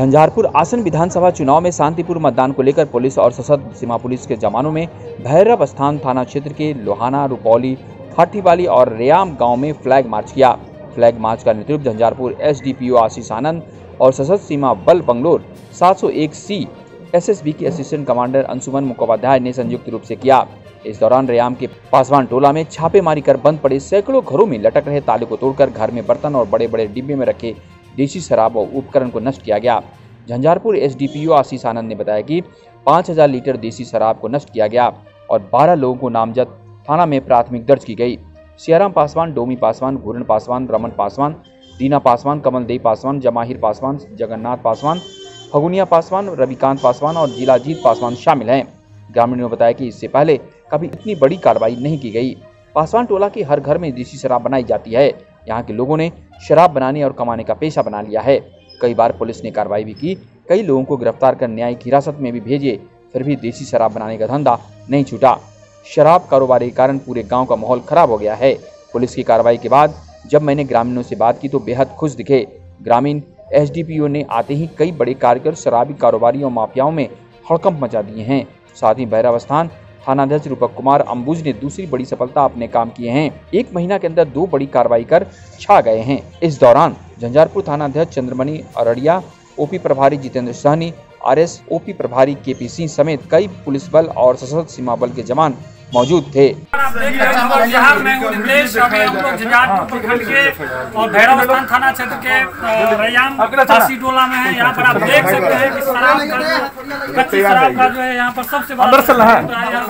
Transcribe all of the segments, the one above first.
झंझारपुर आसन विधानसभा चुनाव में शांतिपूर्ण मतदान को लेकर पुलिस और सशस्त्र सीमा पुलिस के जवानों में भैरव स्थान थाना क्षेत्र के लोहाना, रुपौली, खाटीवाली और रेयाम गांव में फ्लैग मार्च किया। फ्लैग मार्च का नेतृत्व झंझारपुर एसडीपीओ आशीष आनंद और सशस्त्र सीमा बल बंगलोर 701C एसएसबी के असिस्टेंट कमांडर अंशुमन मुखोपाध्याय ने संयुक्त रूप से किया। इस दौरान रेयाम के पासवान टोला में छापेमारी कर बंद पड़े सैकड़ों घरों में लटक रहे ताले को तोड़कर घर में बर्तन और बड़े बड़े डिब्बे में रखे देसी शराब और उपकरण को नष्ट किया गया। झंझारपुर एसडीपीओ आशीष आनंद ने बताया कि 5000 लीटर देसी शराब को नष्ट किया गया और 12 लोगों को नामजद थाना में प्राथमिक दर्ज की गई। सियाराम पासवान, डोमी पासवान, घूरन पासवान, रमन पासवान, दीना पासवान, कमलदेव पासवान, जमाहिर पासवान, जगन्नाथ पासवान, फगुनिया पासवान, रविकांत पासवान और जिलाजीत पासवान शामिल हैं। ग्रामीणों ने बताया कि इससे पहले कभी इतनी बड़ी कार्रवाई नहीं की गई। पासवान टोला के हर घर में देसी शराब बनाई जाती है। यहाँ के लोगों ने शराब बनाने और कमाने का पेशा बना लिया है। कई बार पुलिस ने कार्रवाई भी की, कई लोगों को गिरफ्तार कर न्यायिक हिरासत में भी भेजे, फिर भी देसी शराब बनाने का धंधा नहीं छूटा। शराब कारोबार के कारण पूरे गांव का माहौल खराब हो गया है। पुलिस की कार्रवाई के बाद जब मैंने ग्रामीणों से बात की तो बेहद खुश दिखे। ग्रामीण एसडीपीओ ने आते ही कई बड़े कार्यकर शराबी कारोबारियों और माफियाओं में हड़कंप मचा दिए हैं। साथ ही भैरव स्थान थानाध्यक्ष रूपक कुमार अंबुज ने दूसरी बड़ी सफलता अपने काम किए हैं। 1 महीना के अंदर 2 बड़ी कार्रवाई कर छा गए हैं। इस दौरान झंझारपुर थानाध्यक्ष चंद्रमणि अरड़िया, ओपी प्रभारी जितेंद्र सहनी, आरएस ओपी प्रभारी केपी सिंह समेत कई पुलिस बल और सशस्त्र सीमा बल के जवान मौजूद थे। आप देख रहे हैं बिहार में निर्देश अभी हम लोग झंझारपुर प्रखंड के और भैरव स्थान थाना क्षेत्र के रेयाम काशी टोला में है। यहाँ पर आप देख सकते हैं कि शराब का कच्ची शराब का जो है यहाँ पर सबसे बड़ा कच्ची शराब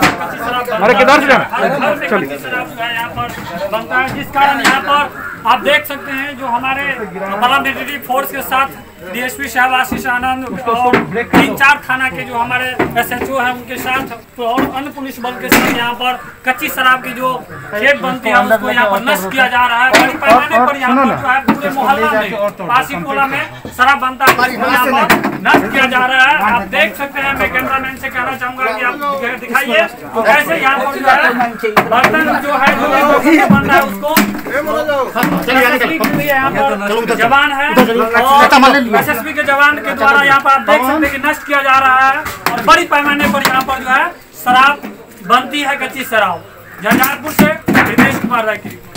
यहाँ पर बनता है, जिस कारण यहाँ पर आप देख सकते हैं जो हमारे पैरामिलिट्री फोर्स के साथ डीएसपी साहब आशीष आनंद और 3-4 थाना के जो हमारे एसएचओ हैं उनके साथ और अन्य पुलिस बल के साथ यहाँ पर कच्ची शराब की जो खेत बनती है उसको यहाँ पर नष्ट किया जा रहा है। बड़े पैमाने पर यहाँ पर जो है पूरे मोहल्ला में पासी टोला में शराब बनता है यहाँ पर नष्ट किया जा रहा है। आप देख सकते हैं। मैं कैमरामैन से कहना चाहूँगा कि आप दिखाइए कैसे यहाँ पर जो है बर्तन जो है जो बन रहा है उसको यहाँ पर जवान है और एसएसबी के जवान के द्वारा यहाँ पर आप देख सकते हैं कि नष्ट किया जा रहा है और बड़ी पैमाने पर यहाँ पर जो है शराब बनती है, कच्ची शराब। झंझारपुर से रितेश कुमार राय की।